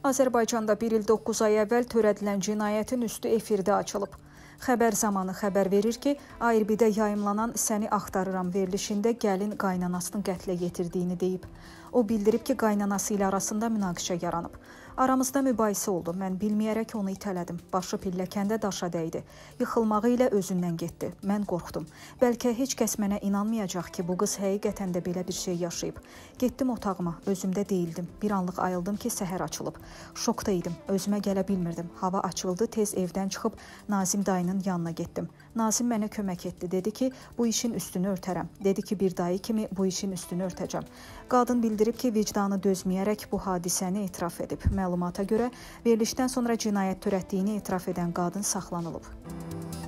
Azərbaycanda 1 il 9 ay əvvəl törədilən cinayətin üstü efirdə açılıb. Xəbər zamanı xəbər verir ki, ARB-də yayımlanan Səni axtarıram verilişində gəlin qaynanasını qətlə yetirdiyini deyib. O bildirib ki, qaynanası ilə arasında münaqişə yaranıb. Aramızda mübahisə oldu, mən bilməyərək onu itələdim. Başı pilləkəndə daşa dəydi. Yıxılmağı ilə özündən getdi. Mən qorxdum. Bəlkə heç kəs mənə inanmayacaq ki, bu qız həqiqətən də belə bir şey yaşayıb. Getdim otağıma, özümdə deyildim. Bir anlıq ayıldım ki, səhər açılıb. Şokda idim, özümə gələ bilmirdim. Hava açıldı, tez evdən çıxıb Nazim dayının yanına getdim. Nazim mənə kömək etdi. Dedi ki, bu işin üstünü örtərəm. Dedi ki, bir dayı kimi bu işin üstünü örtəcəm. Qadın bildirib ki, vicdanı dözməyərək bu hadisəni etiraf edib. Məlumata görə verilişdən sonra cinayət törətdiyini etiraf edən qadın saxlanılıb.